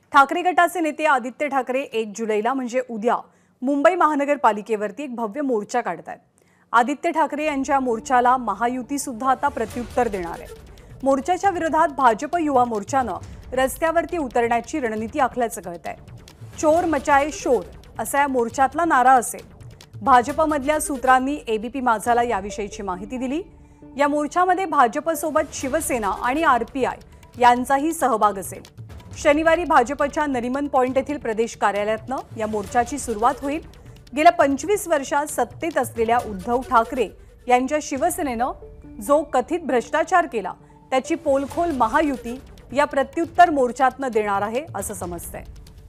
ठाकरे गटाचे नेते आदित्य ठाकरे 1 जुलैला म्हणजे उद्या मुंबई महानगरपालिकेवरती एक भव्य मोर्चा काढतायत। आदित्य ठाकरे यांच्या मोर्चाला महायुती सुद्धा आता प्रत्युत्तर देणार आहे। मोर्चाच्या विरोधात भाजप युवा मोर्चानं रस्त्यावरती उतरण्याची रणनीती आखल्याचं कळतंय। चोर मचाए शोर असा या मोर्चातला नारा असेल। भाजपमधल्या सूत्रांनी एबीपी माझाला याविषयीची माहिती दिली। या मोर्चामध्ये भाजपसोबत शिवसेना आणि आरपीआय यांचाही सहभाग असेल। शनिवारी भाजपच्या नरिमन पॉइंट येथील प्रदेश कार्यालयातनं या मोर्चाची सुरुवात होईल। गेल्या 25 वर्षात सत्तेत असलेल्या उद्धव ठाकरे यांच्या शिवसेनेनं जो कथित भ्रष्टाचार केला त्याची पोलखोल महायुती या प्रत्युत्तर मोर्चातनं देणार आहे असं समजतंय।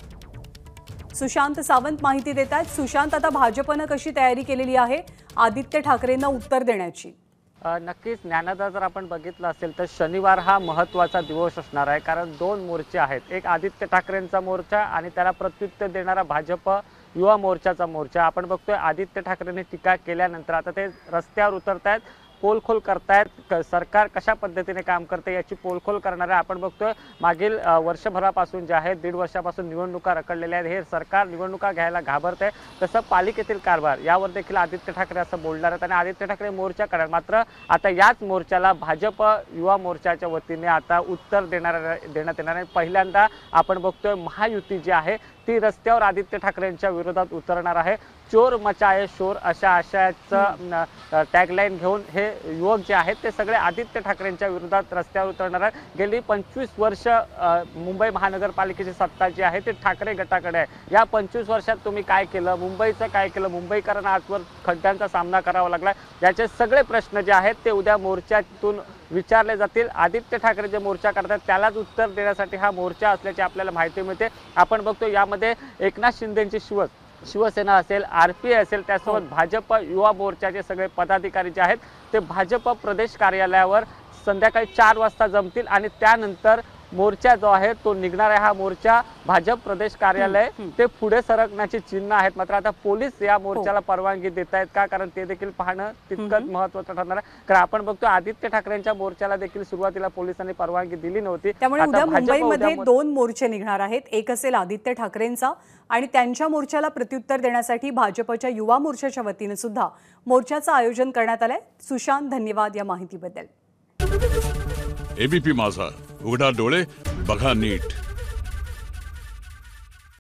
सुशांत सावंत माहिती देतात। सुशांत, आता भाजपनं कशी तयारी केलेली आहे आदित्य ठाकरेंना उत्तर देण्याची? नक्कीच ज्ञानदा, जर आपण बघितलं असेल तर शनिवार हा महत्त्वाचा दिवस असणार आहे, कारण 2 मोर्चे आहेत। एक आदित्य ठाकरेंचा मोर्चा आणि त्याला प्रत्युत्तर देणारा भाजप युवा मोर्चाचा मोर्चा। आपण बघतोय आदित्य ठाकरेंनी टीका केल्यानंतर आता ते रस्त्यावर उतरतायत, पोलखोल करतायत। सरकार कशा पद्धतीने काम करते याची पोलखोल करणारे आपण बघतोय। मागील वर्षभरापासून जे आहे 1.5 वर्षापासून निवडणुका रखडलेल्या आहेत। हे सरकार निवडणुका घ्यायला घाबरते। तसं पालिकेतील कारभार यावर देखील आदित्य ठाकरे असं बोलणार आहेत आणि आदित्य ठाकरे मोर्चा करणार। मात्र आता याच मोर्चाला भाजप युवा मोर्चाच्या वतीने आता उत्तर देण्यात येणार आहे। पहिल्यांदा आपण बघतोय महायुती जी आहे ती रस्त्यावर आदित्य ठाकरेंच्या विरोधात उतरणार आहे। चोर मचाए शोर अशा आशयाचं टॅगलाईन घेऊन हे युवक जे आहेत ते सगळे आदित्य ठाकरेंच्या विरोधात रस्त्यावर उतरणार आहेत। गेली 25 वर्ष मुंबई महानगरपालिकेची सत्ता जी आहे ती ठाकरे गटाकडे आहे। या 25 वर्षात तुम्ही काय केलं, मुंबईचं काय केलं, मुंबईकरांना आजवर खड्ड्यांचा सामना करावा लागला, याचे सगळे प्रश्न जे आहेत ते उद्या मोर्चातून विचारले जातील। आदित्य ठाकरे जे मोर्चा करतात त्यालाच उत्तर देण्यासाठी हा मोर्चा असल्याची आपल्याला माहिती मिळते। आपण बघतो यामध्ये एकनाथ शिंदेंची शिवसेना असेल, आरपीआय असेल, त्यासोबत भाजप युवा मोर्चाचे सगळे पदाधिकारी जे आहेत ते भाजप प्रदेश कार्यालयावर संध्याकाळी 4 वाजता जमतील आणि त्यानंतर मोर्चा जो आहे तो निघणार आहे। हा मोर्चा भाजप प्रदेश कार्यालय ते पुढे सरकण्याची चिन्ह आहेत। मात्र आता पोलीस या मोर्चाला परवानगी देत आहेत का, कारण ते देखील पाहणं तितकंच महत्त्वाचं ठरणार आहे। कारण आपण बघतो आदित्य ठाकरेंच्या मोर्चाला देखील सुरुवातीला पोलिसांनी परवानगी दिली नव्हती। त्यामुळे उद्या मुंबईमध्ये 2 मोर्चे निघणार आहेत। एक असेल आदित्य ठाकरेंचा आणि त्यांच्या मोर्चाला प्रत्युत्तर देण्यासाठी भाजपच्या युवा मोर्चाच्या वतीने सुद्धा मोर्चाचं आयोजन करण्यात आलंय। सुशांत, धन्यवाद या माहितीबद्दल। एबीपी माझा, उघडा डोळे बघा नीट।